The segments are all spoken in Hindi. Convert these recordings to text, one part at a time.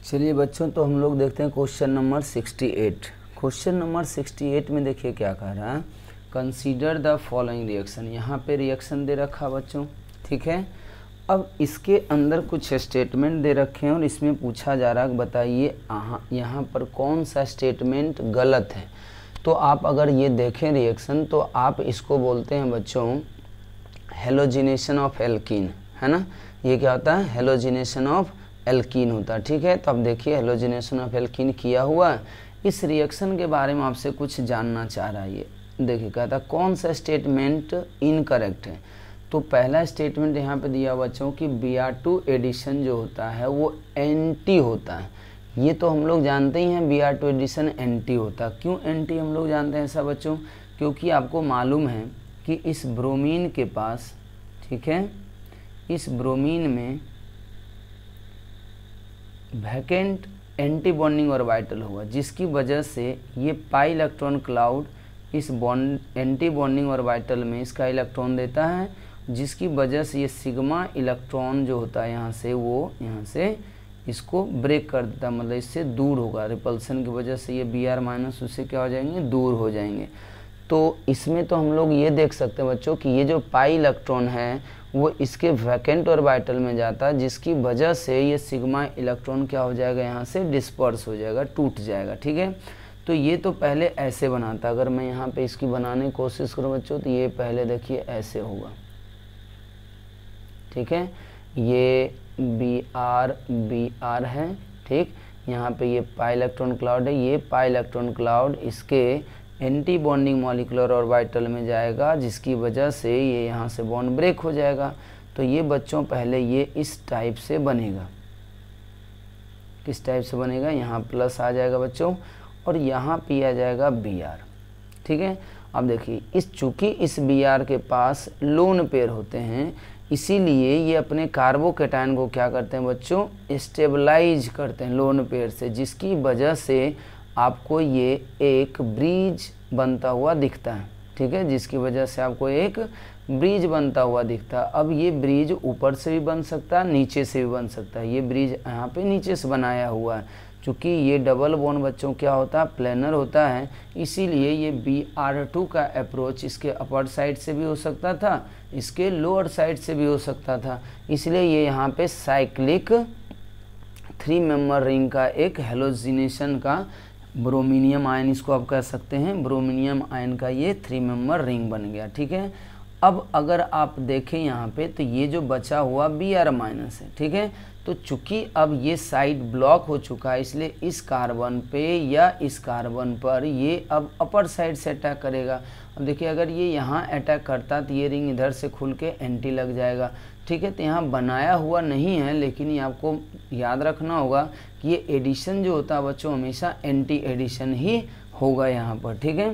चलिए बच्चों, तो हम लोग देखते हैं क्वेश्चन नंबर 68। क्वेश्चन नंबर 68 में देखिए क्या कह रहा है, कंसीडर द फॉलोइंग रिएक्शन। यहाँ पे रिएक्शन दे रखा बच्चों, ठीक है। अब इसके अंदर कुछ स्टेटमेंट दे रखे हैं और इसमें पूछा जा रहा है बताइए यहाँ पर कौन सा स्टेटमेंट गलत है। तो आप अगर ये देखें रिएक्शन, तो आप इसको बोलते हैं बच्चों हेलोजिनेशन ऑफ एल्कीन, है ना। ये क्या होता है, हेलोजिनेशन ऑफ एल्कीन होता है, ठीक है। तो अब देखिए हेलोजिनेशन ऑफ एल्कीन किया हुआ। इस रिएक्शन के बारे में आपसे कुछ जानना चाह रहा है। ये देखिए कहता है कौन सा स्टेटमेंट इनकरेक्ट है। तो पहला स्टेटमेंट यहाँ पे दिया बच्चों कि Br2 एडिशन जो होता है वो एंटी होता है। ये तो हम लोग जानते ही हैं Br2 एडिशन एंटी होता है। क्यों एंटी हम लोग जानते हैं ऐसा बच्चों, क्योंकि आपको मालूम है कि इस ब्रोमीन के पास, ठीक है, इस ब्रोमीन में वैकेंट एंटी बॉन्डिंग ऑर्बिटल होगा, जिसकी वजह से ये पाई इलेक्ट्रॉन क्लाउड इस एंटी बॉन्डिंग ऑर्बिटल में इसका इलेक्ट्रॉन देता है, जिसकी वजह से ये सिग्मा इलेक्ट्रॉन जो होता है यहाँ से, वो यहाँ से इसको ब्रेक कर देता है, मतलब इससे दूर होगा। रिपल्सन की वजह से ये Br- उससे क्या हो जाएंगे, दूर हो जाएंगे। तो इसमें तो हम लोग ये देख सकते हैं बच्चों कि ये जो पाई इलेक्ट्रॉन है वो इसके वैकेंट ऑर्बिटल में जाता है, जिसकी वजह से ये सिग्मा इलेक्ट्रॉन क्या हो जाएगा, यहाँ से डिस्पर्स हो जाएगा, टूट जाएगा, ठीक है। तो ये तो पहले ऐसे बनाता, अगर मैं यहाँ पे इसकी बनाने की कोशिश करूँ बच्चों, तो ये पहले देखिए ऐसे होगा, ठीक है। ये Br है, ठीक। यहाँ पे ये पाई इलेक्ट्रॉन क्लाउड है, ये पाई इलेक्ट्रॉन क्लाउड इसके एंटी बॉन्डिंग मॉलिक्यूलर ऑर्बिटल में जाएगा, जिसकी वजह से ये यहाँ से बॉन्ड ब्रेक हो जाएगा। तो ये बच्चों पहले ये इस टाइप से बनेगा। किस टाइप से बनेगा, यहाँ प्लस आ जाएगा बच्चों और यहाँ पे आ जाएगा Br, ठीक है। अब देखिए चूँकि इस Br के पास लोन पेयर होते हैं, इसीलिए ये अपने कार्बोकैटायन को क्या करते हैं बच्चों, स्टेबलाइज करते हैं लोन पेयर से, जिसकी वजह से आपको ये एक ब्रिज बनता हुआ दिखता है, ठीक है। जिसकी वजह से आपको एक ब्रिज बनता हुआ दिखता है। अब ये ब्रिज ऊपर से भी बन सकता है, नीचे से भी बन सकता है। ये ब्रिज यहाँ पे नीचे से बनाया हुआ है, चूँकि ये डबल बॉन्ड बच्चों क्या होता है, प्लेनर होता है, इसीलिए ये Br2 का अप्रोच इसके अपर साइड से भी हो सकता था, इसके लोअर साइड से भी हो सकता था। इसलिए ये यहाँ पे साइक्लिक 3 मेंबर रिंग का एक हेलोजिनेशन का ब्रोमीनियम आयन, इसको आप कह सकते हैं ब्रोमीनियम आयन का ये 3 मेंबर रिंग बन गया, ठीक है। अब अगर आप देखें यहाँ पे, तो ये जो बचा हुआ Br- है, ठीक है। तो चूंकि अब ये साइड ब्लॉक हो चुका है, इसलिए इस कार्बन पे या इस कार्बन पर ये अब अपर साइड से अटैक करेगा। अब देखिए अगर ये यहाँ अटैक करता तो ये रिंग इधर से खुल के एंटी लग जाएगा, ठीक है। तो यहाँ बनाया हुआ नहीं है, लेकिन ये आपको याद रखना होगा कि ये एडिशन जो होता है बच्चों हमेशा एंटी एडिशन ही होगा यहाँ पर, ठीक है।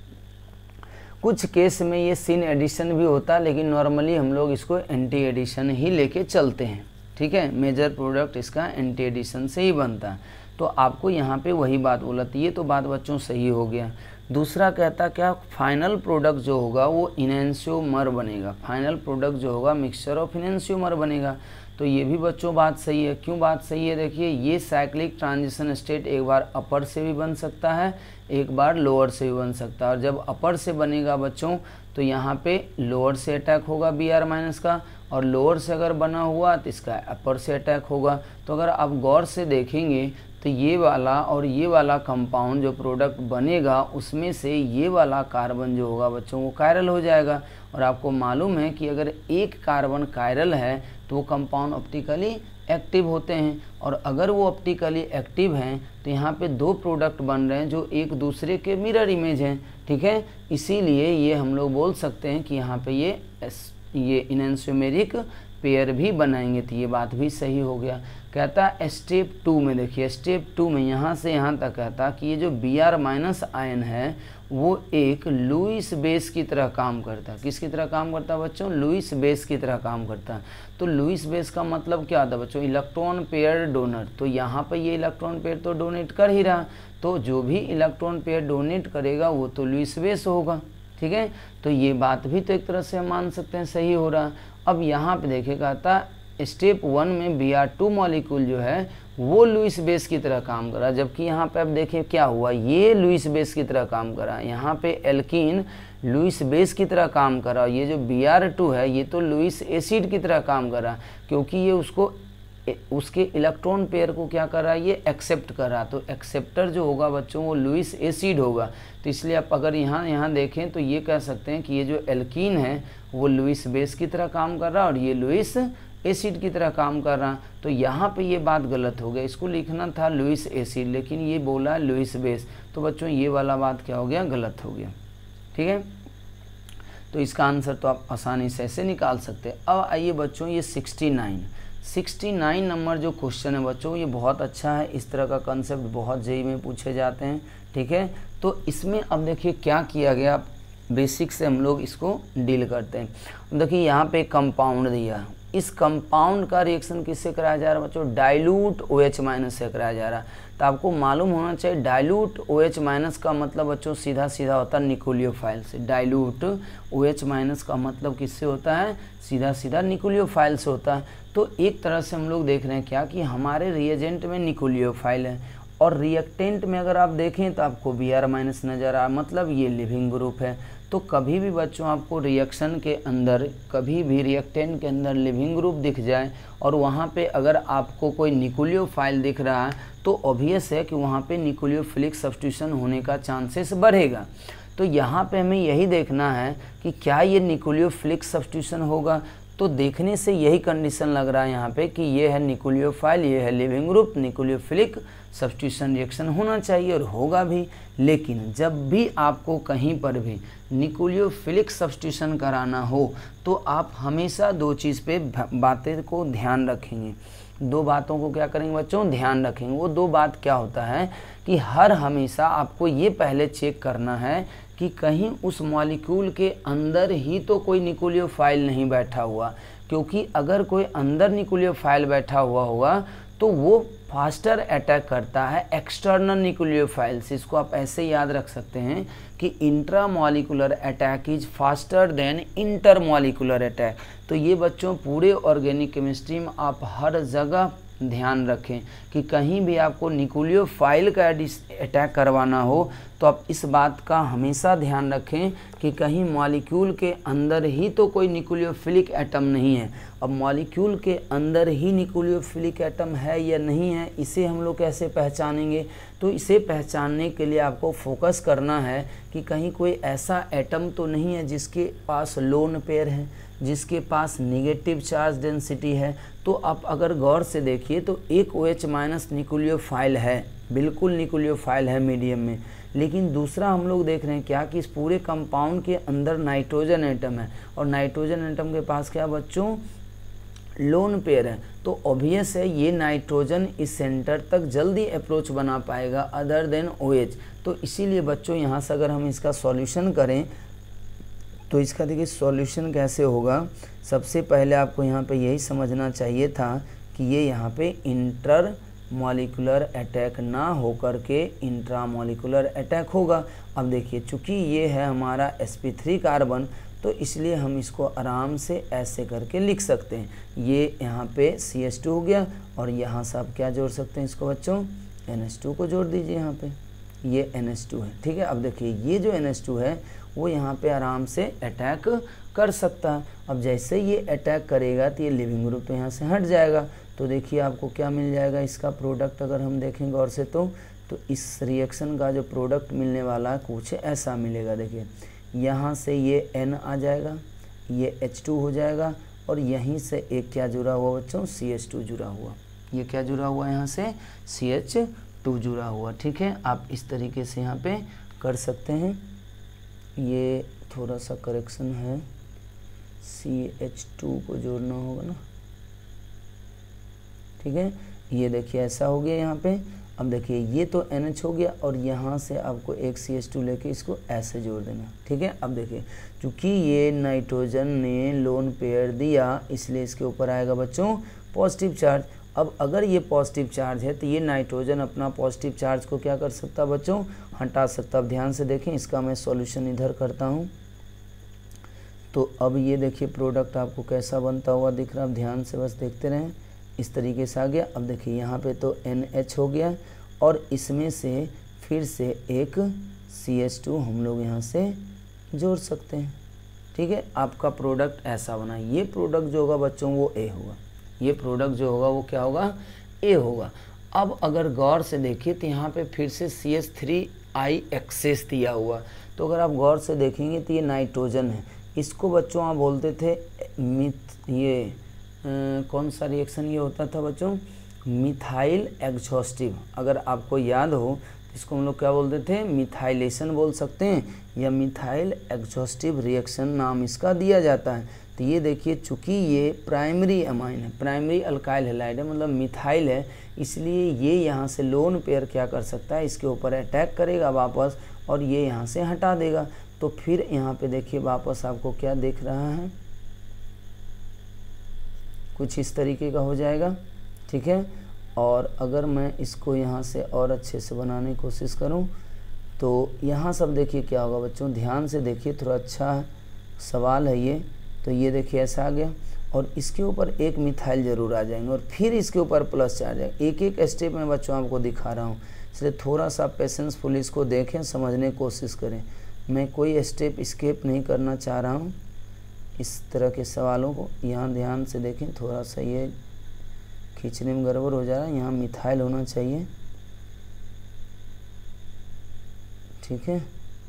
कुछ केस में ये सिन एडिशन भी होता है, लेकिन नॉर्मली हम लोग इसको एंटी एडिशन ही लेके चलते हैं, ठीक है। मेजर प्रोडक्ट इसका एंटी एडिशन से ही बनता है। तो आपको यहाँ पे वही बात बोला, तो ये तो बात बच्चों सही हो गया। दूसरा कहता क्या, फाइनल प्रोडक्ट जो होगा वो इनैंशियोमर बनेगा। फाइनल प्रोडक्ट जो होगा मिक्सचर ऑफ इनैंशियोमर बनेगा। तो ये भी बच्चों बात सही है। क्यों बात सही है, देखिए ये साइक्लिक ट्रांजिशन स्टेट एक बार अपर से भी बन सकता है, एक बार लोअर से भी बन सकता है। और जब अपर से बनेगा बच्चों, तो यहाँ पे लोअर से अटैक होगा Br- का, और लोअर से अगर बना हुआ तो इसका अपर से अटैक होगा। तो अगर आप गौर से देखेंगे तो ये वाला और ये वाला कंपाउंड जो प्रोडक्ट बनेगा, उसमें से ये वाला कार्बन जो होगा बच्चों वो कायरल हो जाएगा। और आपको मालूम है कि अगर एक कार्बन कायरल है तो वो कंपाउंड ऑप्टिकली एक्टिव होते हैं, और अगर वो ऑप्टिकली एक्टिव हैं तो यहाँ पे 2 प्रोडक्ट बन रहे हैं जो एक दूसरे के मिरर इमेज हैं, ठीक है। इसीलिए ये हम लोग बोल सकते हैं कि यहाँ पे ये इनैंशियोमेरिक पेयर भी बनाएंगे। तो ये बात भी सही हो गया। कहता है स्टेप 2 में, देखिए स्टेप 2 में यहाँ से यहाँ तक कहता कि ये जो Br- आयन है वो एक लुईस बेस की तरह काम करता है। किसकी तरह काम करता है बच्चों, लुईस बेस की तरह काम करता है। तो लुईस बेस का मतलब क्या होता है बच्चों, इलेक्ट्रॉन पेयर डोनर। तो यहाँ पर ये इलेक्ट्रॉन पेयर तो डोनेट कर ही रहा, तो जो भी इलेक्ट्रॉन पेयर डोनेट करेगा वो तो लुईस बेस होगा, ठीक है। तो ये बात भी तो एक तरह से हम मान सकते हैं सही हो रहा। अब यहाँ पे देखिएगा था स्टेप 1 में Br2 मॉलिक्यूल जो है वो लुईस बेस की तरह काम करा, जबकि यहाँ पे आप देखिए क्या हुआ, ये लुईस बेस की तरह काम करा। यहाँ पे एल्कीन लुईस बेस की तरह काम करा, ये जो Br2 है ये तो लुईस एसिड की तरह काम करा, क्योंकि ये उसके इलेक्ट्रॉन पेयर को क्या करा, ये एक्सेप्ट करा। तो एक्सेप्टर जो होगा बच्चों वो लुईस एसिड होगा। तो इसलिए आप अगर यहाँ देखें तो ये कह सकते हैं कि ये जो एल्कीन है वो लुईस बेस की तरह काम कर रहा है और ये लुईस एसिड की तरह काम कर रहा। तो यहाँ पे ये बात गलत हो गया, इसको लिखना था लुईस एसिड, लेकिन ये बोला लुईस बेस। तो बच्चों ये वाला बात क्या हो गया, गलत हो गया। ठीक है, तो इसका आंसर तो आप आसानी से ऐसे निकाल सकते हैं। अब आइए बच्चों ये 69 नंबर जो क्वेश्चन है बच्चों ये बहुत अच्छा है, इस तरह का कंसेप्ट बहुत जेईई में पूछे जाते हैं। ठीक है, तो इसमें अब देखिए क्या किया गया, बेसिक से हम लोग इसको डील करते हैं। देखिए यहाँ पे कंपाउंड दिया, इस कंपाउंड का रिएक्शन किससे कराया जा रहा है बच्चों, डाइल्यूट OH- से कराया जा रहा है। तो आपको मालूम होना चाहिए डाइल्यूट OH- का मतलब बच्चों सीधा सीधा होता है निकोलियोफाइल से। डाइल्यूट OH- का मतलब किससे होता है, सीधा सीधा निकोलियोफाइल से होता है। तो एक तरह से हम लोग देख रहे हैं क्या कि हमारे रिएजेंट में निकोलियोफाइल है और रिएक्टेंट में अगर आप देखें तो आपको Br- नज़र आ, मतलब ये लिविंग ग्रुप है। तो कभी भी बच्चों आपको रिएक्शन के अंदर, कभी भी रिएक्टेंट के अंदर लिविंग ग्रुप दिख जाए और वहाँ पे अगर आपको कोई निकोलियोफाइल दिख रहा है तो ऑब्वियस है कि वहाँ पे निकोलियोफिलिक सब्स्टिट्यूशन होने का चांसेस बढ़ेगा। तो यहाँ पे हमें यही देखना है कि क्या ये निकोलियोफिलिक सब्स्टिट्यूशन होगा। तो देखने से यही कंडीशन लग रहा है यहाँ पे कि ये है निकोलियोफाइल, ये है leaving group, nucleophilic substitution reaction होना चाहिए और होगा भी। लेकिन जब भी आपको कहीं पर भी निकोलियोफिलिक सब्स्टिट्यूशन कराना हो तो आप हमेशा दो चीज़ पे बातें को ध्यान रखेंगे, दो बातों को क्या करेंगे बच्चों, ध्यान रखेंगे। वो दो बात क्या होता है कि हर हमेशा आपको ये पहले चेक करना है कि कहीं उस मॉलिक्यूल के अंदर ही तो कोई निकोलियोफाइल नहीं बैठा हुआ, क्योंकि अगर कोई अंदर निकोलियोफाइल बैठा हुआ होगा तो वो फास्टर अटैक करता है एक्सटर्नल निकोलियोफाइल से। इसको आप ऐसे याद रख सकते हैं कि intramolecular attack is faster than intermolecular attack. तो ये बच्चों पूरे ऑर्गेनिक केमिस्ट्री में आप हर जगह ध्यान रखें कि कहीं भी आपको निकोलियोफाइल का अटैक करवाना हो तो आप इस बात का हमेशा ध्यान रखें कि कहीं मॉलिक्यूल के अंदर ही तो कोई निकोलियोफिलिक एटम नहीं है। अब मॉलिक्यूल के अंदर ही निकोलियोफिलिक एटम है या नहीं है, इसे हम लोग कैसे पहचानेंगे। तो इसे पहचानने के लिए आपको फोकस करना है कि कहीं कोई ऐसा एटम तो नहीं है जिसके पास लोन पेयर है, जिसके पास नेगेटिव चार्ज डेंसिटी है। तो आप अगर गौर से देखिए तो एक OH- निकोलियोफाइल है, बिल्कुल निकोलियोफाइल है मीडियम में, लेकिन दूसरा हम लोग देख रहे हैं क्या कि इस पूरे कंपाउंड के अंदर नाइट्रोजन एटम है और नाइट्रोजन एटम के पास क्या बच्चों, लोन पेयर है। तो ऑब्वियस है ये नाइट्रोजन इस सेंटर तक जल्दी अप्रोच बना पाएगा अदर देन OH। तो इसीलिए बच्चों यहाँ से अगर हम इसका सॉल्यूशन करें तो इसका देखिए सॉल्यूशन कैसे होगा। सबसे पहले आपको यहाँ पे यही समझना चाहिए था कि ये यहाँ पे इंटर मॉलिकुलर अटैक ना होकर के इंट्रामॉलिकुलर अटैक होगा। अब देखिए चूँकि ये है हमारा sp3 कार्बन तो इसलिए हम इसको आराम से ऐसे करके लिख सकते हैं। ये यहाँ पे CH2 हो गया और यहाँ से आप क्या जोड़ सकते हैं इसको बच्चों, NH2 को जोड़ दीजिए यहाँ पे, ये NH2 है। ठीक है, अब देखिए ये जो NH2 है वो यहाँ पे आराम से अटैक कर सकता है। अब जैसे ये अटैक करेगा तो ये लिविंग ग्रुप तो यहाँ से हट जाएगा। तो देखिए आपको क्या मिल जाएगा इसका प्रोडक्ट, अगर हम देखें गौर से तो इस रिएक्शन का जो प्रोडक्ट मिलने वाला है कुछ ऐसा मिलेगा। देखिए यहाँ से ये N आ जाएगा, ये H2 हो जाएगा और यहीं से एक क्या जुड़ा हुआ बच्चों, CH2 जुड़ा हुआ। ये क्या जुड़ा हुआ यहाँ से, CH2 जुड़ा हुआ। ठीक है, आप इस तरीके से यहाँ पे कर सकते हैं। ये थोड़ा सा करेक्शन है, CH2 को जोड़ना होगा ना। ठीक है, ये देखिए ऐसा हो गया यहाँ पे। अब देखिए ये तो NH हो गया और यहाँ से आपको एक CH2 लेके इसको ऐसे जोड़ देना। ठीक है, अब देखिए चूँकि ये नाइट्रोजन ने लोन पेयर दिया इसलिए इसके ऊपर आएगा बच्चों पॉजिटिव चार्ज। अब अगर ये पॉजिटिव चार्ज है तो ये नाइट्रोजन अपना पॉजिटिव चार्ज को क्या कर सकता बच्चों, हटा सकता। अब ध्यान से देखें, इसका मैं सॉल्यूशन इधर करता हूँ। तो अब ये देखिए प्रोडक्ट आपको कैसा बनता हुआ दिख रहा है, ध्यान से बस देखते रहें। इस तरीके से आ गया। अब देखिए यहाँ पे तो NH हो गया और इसमें से फिर से एक CH2 हम लोग यहाँ से जोड़ सकते हैं। ठीक है, आपका प्रोडक्ट ऐसा बना। ये प्रोडक्ट जो होगा बच्चों वो A होगा, ये प्रोडक्ट जो होगा वो क्या होगा, A होगा। अब अगर गौर से देखिए तो यहाँ पे फिर से CH3I एक्सेस दिया हुआ, तो अगर आप गौर से देखेंगे तो ये नाइट्रोजन है। इसको बच्चों आप बोलते थे कौन सा रिएक्शन ये होता था बच्चों, मिथाइल एग्जॉस्टिव। अगर आपको याद हो तो इसको हम लोग क्या बोलते थे, मिथाइलेशन बोल सकते हैं या मिथाइल एग्जॉस्टिव रिएक्शन नाम इसका दिया जाता है। तो ये देखिए चूँकि ये प्राइमरी अमाइन है, प्राइमरी अल्काइल हैलाइड है, मतलब मिथाइल है, इसलिए ये यहाँ से लोन पेयर क्या कर सकता है, इसके ऊपर अटैक करेगा वापस और ये यहाँ से हटा देगा। तो फिर यहाँ पे देखिए वापस आपको क्या दिख रहा है, कुछ इस तरीके का हो जाएगा। ठीक है, और अगर मैं इसको यहाँ से और अच्छे से बनाने की कोशिश करूँ तो यहाँ सब देखिए क्या होगा बच्चों, ध्यान से देखिए, थोड़ा अच्छा सवाल है ये। तो ये देखिए ऐसा आ गया और इसके ऊपर एक मिथाइल जरूर आ जाएंगे और फिर इसके ऊपर प्लस चार्ज आएगा। एक एक स्टेप में बच्चों आपको दिखा रहा हूँ, इसलिए थोड़ा सा पेशेंसफुल इसको देखें, समझने की कोशिश करें। मैं कोई स्टेप स्किप नहीं करना चाह रहा हूँ इस तरह के सवालों को। यहाँ ध्यान से देखें, थोड़ा सा ये खींचने में गड़बड़ हो जा रहा है, यहाँ मिथाइल होना चाहिए। ठीक है,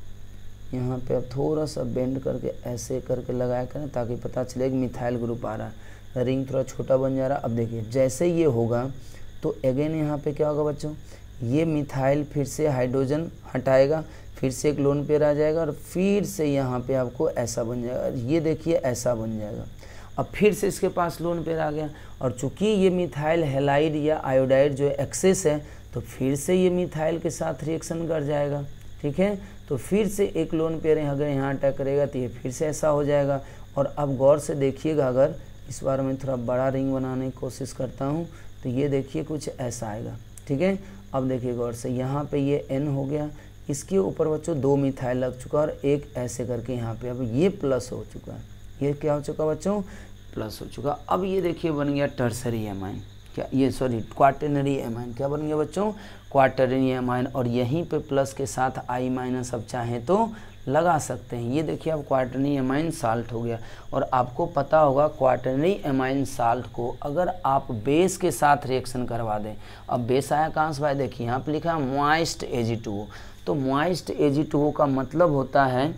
यहाँ पे अब थोड़ा सा बेंड करके ऐसे करके लगाया करें ताकि पता चले कि मिथाइल ग्रुप आ रहा है। रिंग थोड़ा छोटा बन जा रहा है। अब देखिए जैसे ये होगा तो अगेन यहाँ पे क्या होगा बच्चों, ये मिथाइल फिर से हाइड्रोजन हटाएगा, फिर से एक लोन पेयर आ जाएगा और फिर से यहाँ पे आपको ऐसा बन जाएगा। ये देखिए ऐसा बन जाएगा। अब फिर से इसके पास लोन पेयर आ गया और चूंकि ये मिथाइल हैलाइड या आयोडाइड जो एक्सेस है तो फिर से ये मिथाइल के साथ रिएक्शन कर जाएगा। ठीक है, तो फिर से एक लोन पेयर अगर यहाँ अटैक करेगा तो ये फिर से ऐसा हो जाएगा। और अब गौर से देखिएगा, अगर इस बार मैं थोड़ा बड़ा रिंग बनाने की कोशिश करता हूँ तो ये देखिए कुछ ऐसा आएगा। ठीक है, अब देखिए गौर से, यहाँ पे ये N हो गया, इसके ऊपर बच्चों 2 मिथाइल लग चुका और एक ऐसे करके यहाँ पे अब ये प्लस हो चुका है। ये क्या हो चुका बच्चों, प्लस हो चुका। अब ये देखिए बन गया टर्सरी एमाइन, क्या ये सॉरी क्वाटरनरी एमाइन। क्या बन गया बच्चों, क्वाटरनरी एमाइन। और यहीं पे प्लस के साथ I माइनस अब चाहें तो लगा सकते हैं। ये देखिए अब क्वाटरनरी एमाइन साल्ट हो गया। और आपको पता होगा क्वाटरनरी एमाइन साल्ट को अगर आप बेस के साथ रिएक्शन करवा दें, अब बेस आया कहाँ से भाई, देखिए यहाँ पे लिखा है मॉइस्ट Ag2O। तो मॉइस्ट Ag2O का मतलब होता है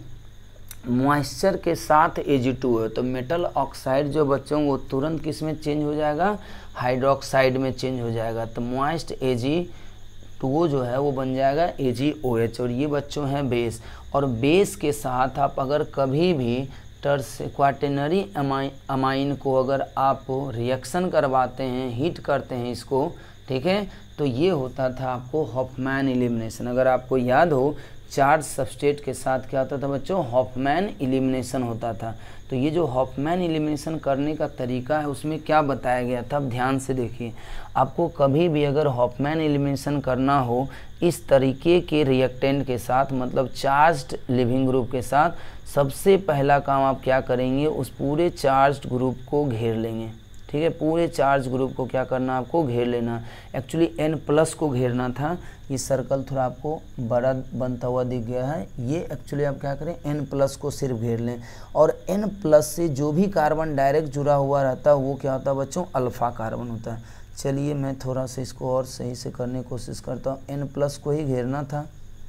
मॉइस्चर के साथ Ag2O, तो मेटल ऑक्साइड जो बच्चों वो तुरंत किस में चेंज हो जाएगा, हाइड्रोक्साइड में चेंज हो जाएगा। तो मॉइस्ट Ag2O जो है वो बन जाएगा AgOH। और ये बच्चों हैं बेस, और बेस के साथ आप अगर कभी भी क्वाटरनरी अमाइन को अगर आप रिएक्शन करवाते हैं, हीट करते हैं इसको, ठीक है, तो ये होता था आपको हॉफमैन एलिमिनेशन। अगर आपको याद हो चार्ज सबस्ट्रेट के साथ क्या होता था बच्चों, हॉफमैन एलिमिनेशन होता था। तो ये जो हॉफमैन एलिमिनेशन करने का तरीका है उसमें क्या बताया गया था, अब ध्यान से देखिए। आपको कभी भी अगर हॉफमैन एलिमिनेशन करना हो इस तरीके के रिएक्टेंट के साथ, मतलब चार्ज्ड लिविंग ग्रुप के साथ, सबसे पहला काम आप क्या करेंगे, उस पूरे चार्ज्ड ग्रुप को घेर लेंगे। ठीक है, पूरे चार्ज ग्रुप को क्या करना, आपको घेर लेना। एक्चुअली N+ को घेरना था। ये सर्कल थोड़ा आपको बड़ा बनता हुआ दिख गया है। ये एक्चुअली आप क्या करें, N+ को सिर्फ घेर लें। और N+ से जो भी कार्बन डायरेक्ट जुड़ा हुआ रहता है वो क्या होता है बच्चों, अल्फ़ा कार्बन होता है। चलिए मैं थोड़ा सा इसको और सही से करने की कोशिश करता हूँ। N+ को ही घेरना था।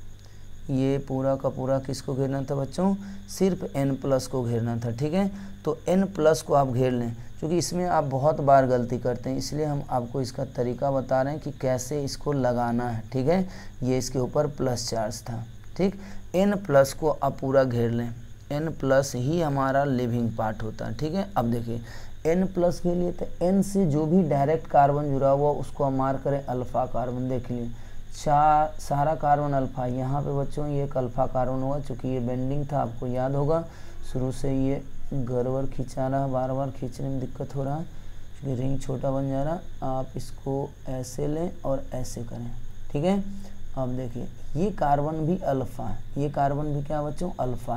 ये पूरा का पूरा किसको घेरना था बच्चों, सिर्फ N+ को घेरना था। ठीक है, तो N+ को आप घेर लें। क्योंकि इसमें आप बहुत बार गलती करते हैं, इसलिए हम आपको इसका तरीका बता रहे हैं कि कैसे इसको लगाना है। ठीक है, ये इसके ऊपर प्लस चार्ज था। ठीक, N+ को आप पूरा घेर लें। N+ ही हमारा लिविंग पार्ट होता है। ठीक है, अब देखिए N+ के लिए तो N से जो भी डायरेक्ट कार्बन जुड़ा हुआ उसको हम मार्क करें अल्फ़ा कार्बन। देख लीजिए सारा कार्बन अल्फ़ा, यहाँ पे बच्चों ये एक अल्फ़ा कार्बन हुआ। चूँकि ये बेंडिंग था, आपको याद होगा शुरू से ये गड़बड़ खिंचा रहा, बार बार खींचने में दिक्कत हो रहा है क्योंकि रिंग छोटा बन जा रहा। आप इसको ऐसे लें और ऐसे करें। ठीक है, अब देखिए ये कार्बन भी अल्फ़ा है, ये कार्बन भी क्या बच्चों, अल्फ़ा है।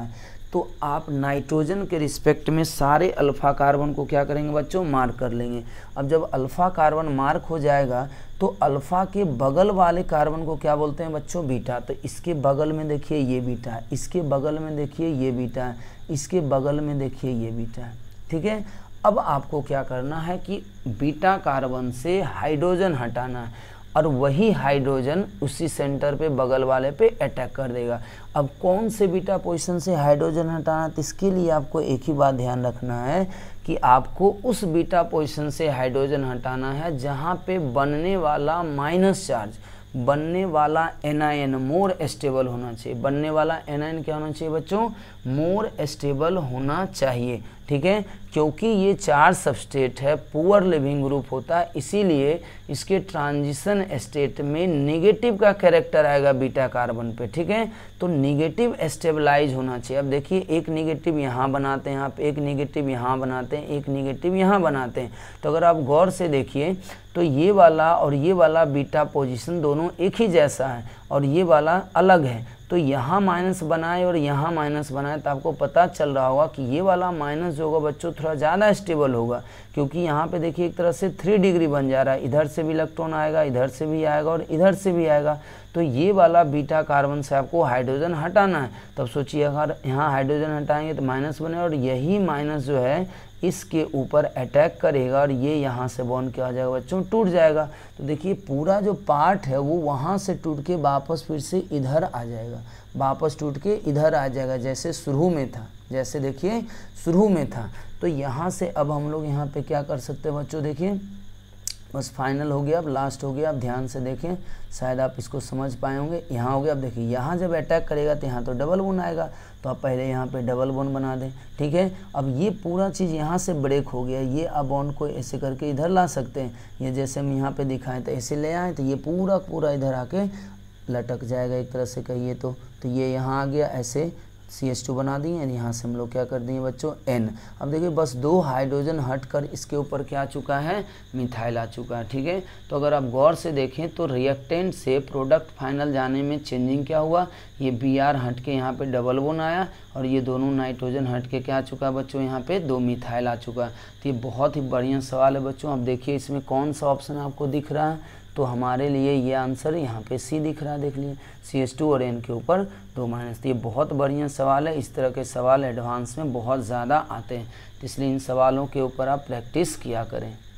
तो आप नाइट्रोजन के रिस्पेक्ट में सारे अल्फ़ा कार्बन को क्या करेंगे बच्चों, मार्क कर लेंगे। अब जब अल्फ़ा कार्बन मार्क हो जाएगा तो अल्फ़ा के बगल वाले कार्बन को क्या बोलते हैं बच्चों, बीटा। तो इसके बगल में देखिए ये बीटा है, इसके बगल में देखिए ये बीटा है, इसके बगल में देखिए ये बीटा है, ठीक है। अब आपको क्या करना है कि बीटा कार्बन से हाइड्रोजन हटाना है और वही हाइड्रोजन उसी सेंटर पे बगल वाले पे अटैक कर देगा। अब कौन से बीटा पोजीशन से हाइड्रोजन हटाना है, तो इसके लिए आपको एक ही बात ध्यान रखना है कि आपको उस बीटा पोजीशन से हाइड्रोजन हटाना है जहाँ पे बनने वाला माइनस चार्ज, बनने वाला एनायन मोर स्टेबल होना चाहिए। बनने वाला एनायन क्या होना चाहिए बच्चों, मोर स्टेबल होना चाहिए, ठीक है। क्योंकि ये चार्ज सबस्टेट है, पुअर लिविंग ग्रुप होता है, इसीलिए इसके ट्रांजिशन स्टेट में नेगेटिव का कैरेक्टर आएगा बीटा कार्बन पे, ठीक है। तो नेगेटिव स्टेबलाइज होना चाहिए। अब देखिए एक नेगेटिव यहाँ बनाते हैं, आप एक नेगेटिव यहाँ बनाते हैं, एक नेगेटिव यहाँ बनाते हैं। तो अगर आप गौर से देखिए तो ये वाला और ये वाला बीटा पोजीशन दोनों एक ही जैसा है और ये वाला अलग है। तो यहाँ माइनस बनाए और यहाँ माइनस बनाए तो आपको पता चल रहा होगा कि ये वाला माइनस जो होगा बच्चों थोड़ा ज़्यादा स्टेबल होगा, क्योंकि यहाँ पे देखिए एक तरह से 3 डिग्री बन जा रहा है, इधर से भी इलेक्ट्रॉन आएगा, इधर से भी आएगा और इधर से भी आएगा। तो ये वाला बीटा कार्बन से आपको हाइड्रोजन हटाना है। तब सोचिए अगर यहाँ हाइड्रोजन हटाएंगे तो माइनस बने और यही माइनस जो है इसके ऊपर अटैक करेगा और ये यहाँ से बॉन्ड क्या हो जाएगा बच्चों, टूट जाएगा। तो देखिए पूरा जो पार्ट है वो वहाँ से टूट के वापस फिर से इधर आ जाएगा, वापस टूट के इधर आ जाएगा जैसे शुरू में था, जैसे देखिए शुरू में था। तो यहाँ से अब हम लोग यहाँ पे क्या कर सकते हैं बच्चों, देखिए बस फाइनल हो गया, अब लास्ट हो गया। अब ध्यान से देखें, शायद आप इसको समझ पाए होंगे। यहाँ हो गया, अब देखिए यहाँ जब अटैक करेगा तो यहाँ तो डबल बोन आएगा, तो आप पहले यहाँ पे डबल बोन बना दें, ठीक है। अब ये पूरा चीज़ यहाँ से ब्रेक हो गया, ये अब बॉन्ड को ऐसे करके इधर ला सकते हैं। ये जैसे हम यहाँ पे दिखाएं तो ऐसे ले आए तो ये पूरा पूरा इधर आके लटक जाएगा एक तरह से कहिए तो ये यहाँ आ गया, ऐसे CH2 बना दिए। यहाँ से हम लोग क्या कर दिए बच्चों, N। अब देखिए बस 2 हाइड्रोजन हटकर इसके ऊपर क्या आ चुका है, मिथाइल आ चुका है, ठीक है। तो अगर आप गौर से देखें तो रिएक्टेंट से प्रोडक्ट फाइनल जाने में चेंजिंग क्या हुआ, ये Br हट के यहाँ पे डबल बोन आया और ये दोनों नाइट्रोजन हट के क्या आ चुका है बच्चों, यहाँ पे 2 मिथाइल आ चुका है। तो ये बहुत ही बढ़िया सवाल है बच्चों। अब देखिए इसमें कौन सा ऑप्शन आपको दिख रहा है, तो हमारे लिए ये आंसर यहाँ पे C दिख रहा है, देख लीजिए CH2 और N के ऊपर 2 माइनस। तो ये बहुत बढ़िया सवाल है। इस तरह के सवाल एडवांस में बहुत ज़्यादा आते हैं, इसलिए इन सवालों के ऊपर आप प्रैक्टिस किया करें।